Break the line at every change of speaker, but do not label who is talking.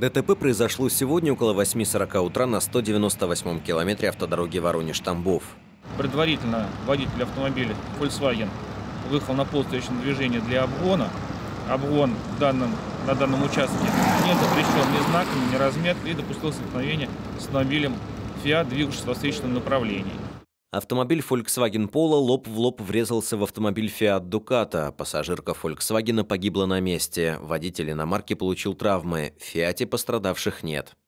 ДТП произошло сегодня около 8:40 утра на 198-м километре автодороги Воронеж-Тамбов.
Предварительно водитель автомобиля Volkswagen выехал на полосу встречного движения для обгона. Обгон на данном участке не запрещен ни знаками, ни разметкой и допустил столкновение с автомобилем Fiat, двигавшимся во встречном направлении.
Автомобиль Volkswagen Polo лоб в лоб врезался в автомобиль Fiat Ducato. Пассажирка Volkswagen погибла на месте. Водитель иномарки получил травмы. В Фиате пострадавших нет.